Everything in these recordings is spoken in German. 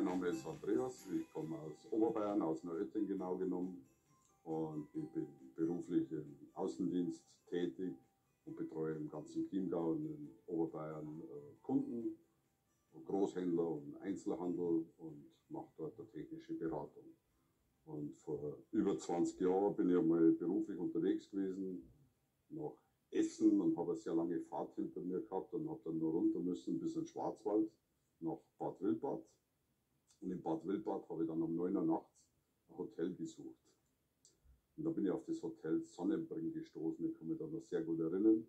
Mein Name ist Andreas, ich komme aus Oberbayern, aus Neuötting genau genommen, und ich bin beruflich im Außendienst tätig und betreue im ganzen Chiemgau und in Oberbayern Kunden, Großhändler und Einzelhandel und mache dort eine technische Beratung. Und vor über 20 Jahren bin ich einmal beruflich unterwegs gewesen nach Essen und habe eine sehr lange Fahrt hinter mir gehabt und habe dann nur runter müssen bis in den Schwarzwald nach Bad Wildbad. Und in Bad Wildbad habe ich dann um 9 Uhr nachts ein Hotel gesucht. Und da bin ich auf das Hotel Sonnenbring gestoßen, ich kann mich da noch sehr gut erinnern.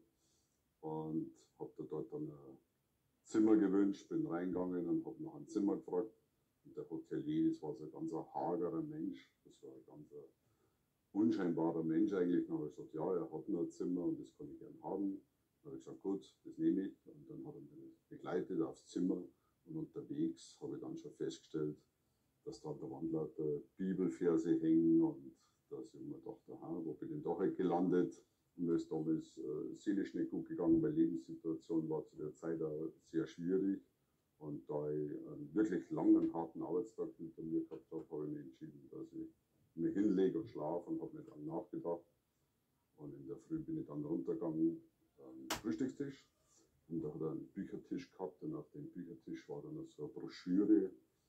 Und habe da dort dann ein Zimmer gewünscht, bin reingegangen und habe nach einem Zimmer gefragt. Und der Hotelier, das war so ein ganz hagerer Mensch, das war ein ganz unscheinbarer Mensch eigentlich. Dann habe ich gesagt, ja, er hat nur ein Zimmer und das kann ich gern haben. Dann habe ich gesagt, gut, das nehme ich. Und dann hat er mich begleitet aufs Zimmer. Und unterwegs habe ich dann schon festgestellt, dass da an der Wand lauter Bibelverse hängen und dass ich mir dachte, aha, wo bin ich denn da halt gelandet? Und mir ist damals seelisch nicht gut gegangen, meine Lebenssituation war zu der Zeit auch sehr schwierig. Und da ich einen wirklich langen, harten Arbeitstag hinter mir gehabt habe, habe ich mich entschieden, dass ich mich hinlege und schlafe und habe nicht lange nachgedacht. Und in der Früh bin ich dann runtergegangen am Frühstückstisch. Und da hat er einen Büchertisch gehabt und auf dem Büchertisch war dann so eine Broschüre.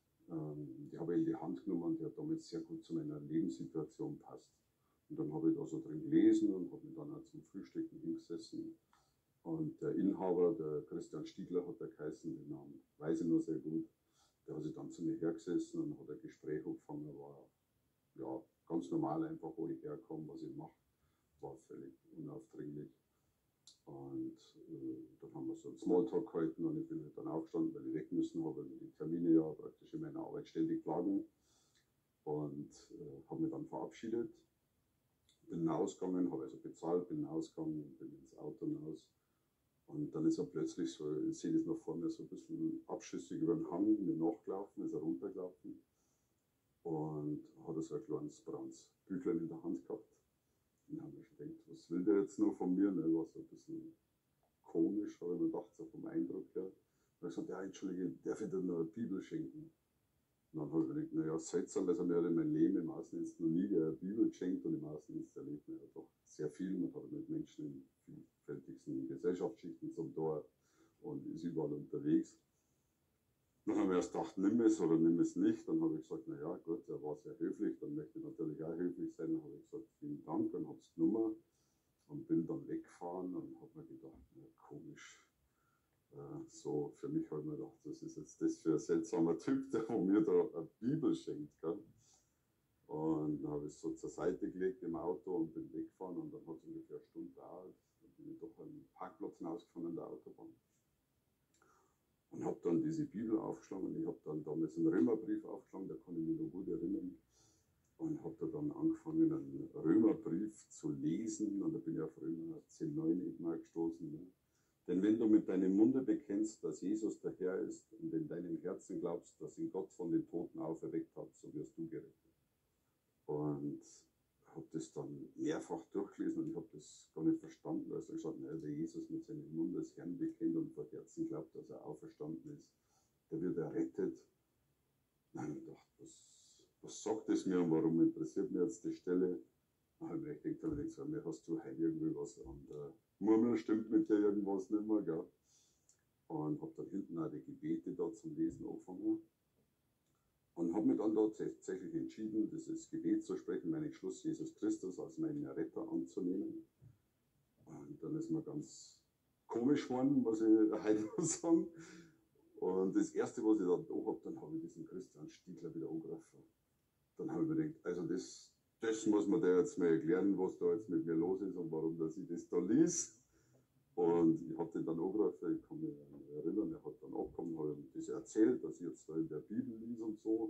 Die habe ich in die Hand genommen und die hat damals sehr gut zu meiner Lebenssituation passt. Und dann habe ich da so drin gelesen und habe mich dann auch zum Frühstücken hingesessen. Und der Inhaber, der Christian Stiegler hat er geheißen, den Namen weiß ich noch sehr gut. Der hat sich dann zu mir hergesessen und hat ein Gespräch angefangen, war ja ganz normal einfach, wo ich herkomme, was ich mache, war völlig unaufdringlich. Und dann haben wir so einen Smalltalk gehalten und ich bin halt dann aufgestanden, weil ich weg müssen habe, weil die Termine ja praktisch in meiner Arbeit ständig lagen. Und habe mich dann verabschiedet, bin rausgegangen, habe also bezahlt, bin rausgegangen, bin ins Auto raus. Und dann ist er plötzlich so, ich sehe das noch vor mir, so ein bisschen abschüssig über den Hang, mir nachgelaufen, ist er runtergelaufen und hat so ein kleines braunes Büchlein in der Hand gehabt. Und dann habe ich schon gedacht, was will der jetzt noch von mir? Ne? War so ein bisschen komisch, habe ich mir gedacht, so vom Eindruck her. Und dann habe ich gesagt, ja, entschuldige, darf ich dir noch eine Bibel schenken? Und dann habe ich mir gedacht, naja, seltsam, also mir hat in meinem Leben im Außendienst noch nie eine Bibel geschenkt und im Außendienst erlebt man ja doch sehr viel. Man hat mit Menschen in vielfältigsten Gesellschaftsschichten zum Tor und ist überall unterwegs. Dann habe ich erst gedacht, nimm es oder nimm es nicht. Dann habe ich gesagt, naja, gut, er war sehr höflich, dann möchte ich natürlich auch höflich sein. Dann habe ich gesagt, vielen Dank, und habe es genommen und bin dann weggefahren und habe mir gedacht, na, komisch. So, für mich habe ich mir gedacht, das ist jetzt das für ein seltsamer Typ, der mir da eine Bibel schenkt. Gell? Und dann habe ich es so zur Seite gelegt im Auto und bin weggefahren, und dann hat es ungefähr eine Stunde gedauert. Dann bin ich doch einen Parkplatz rausgefahren an der Autobahn. Und habe dann diese Bibel aufgeschlagen, und ich habe dann damals einen Römerbrief aufgeschlagen, da kann ich mich noch gut erinnern. Und habe da dann angefangen, einen Römerbrief zu lesen, und da bin ich auf Römer 10,9 eben mal gestoßen. Ne? Denn wenn du mit deinem Munde bekennst, dass Jesus der Herr ist, und in deinem Herzen glaubst, dass ihn Gott von den Toten auferweckt hat, so wirst du gerettet. Und habe das dann mehrfach durchgelesen und ich habe das gar nicht verstanden. Also ich gesagt, wer Jesus mit seinem Mund als Herrn bekennt und von Herzen glaubt, dass er auferstanden ist, der wird errettet. Nein, ich dachte, was sagt das mir und warum interessiert mir jetzt die Stelle? Dann habe ich mir gedacht, mir hast du heute irgendwie was an der Murmel, stimmt mit dir irgendwas nicht mehr, gell? Und habe dann hinten auch die Gebete da zum Lesen angefangen. Und habe mich dann da tatsächlich entschieden, dieses Gebet zu sprechen, meinen Schluss Jesus Christus als meinen Retter anzunehmen. Und dann ist mir ganz komisch geworden, muss ich heute noch sagen. Und das Erste, was ich da habe, dann habe ich diesen Christian Stiegler wieder angerufen. Dann habe ich mir gedacht, also das muss man da jetzt mal erklären, was da jetzt mit mir los ist und warum dass ich das da lies. Und ich habe den dann angerufen, ich kann mich erinnern, er hat dann abgekommen, habe ihm das erzählt, dass ich jetzt da in der Bibel lese und so.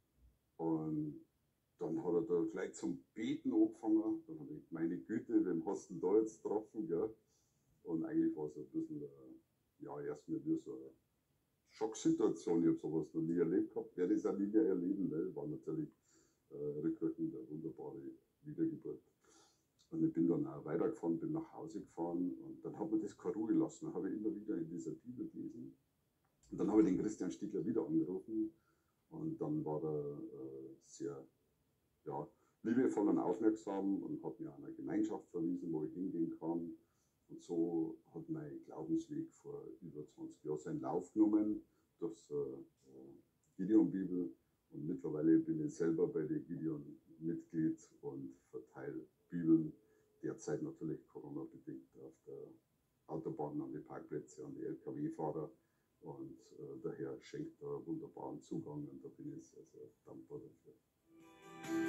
Und dann hat er da gleich zum Beten angefangen. Dann habe ich gedacht, meine Güte, wem hast du denn da jetzt getroffen? Gell? Und eigentlich war es ein bisschen, ja, erst mit mir so eine Schocksituation. Ich habe sowas noch nie erlebt gehabt, werde es auch nie mehr erleben. Ne? War natürlich rückwirkend eine wunderbare Wiedergeburt. Und ich bin dann auch weitergefahren, bin nach Hause gefahren, und dann hat mir das keine Ruhe gelassen. Dann habe ich immer wieder in dieser Bibel gelesen. Und dann habe ich den Christian Stiegler wieder angerufen Und dann war er sehr ja, liebevoll und aufmerksam und hat mir an eine Gemeinschaft verwiesen, wo ich hingehen kann. Und so hat mein Glaubensweg vor über 20 Jahren seinen Lauf genommen durch Gideon-Bibel. Und mittlerweile bin ich selber bei der Gideon Mitglied und verteile Bibeln. Derzeit natürlich Corona-bedingt auf der Autobahn, an die Parkplätze, an die LKW-Fahrer. Und der Herr schenkt da wunderbaren Zugang und da bin ich sehr, sehr dankbar dafür.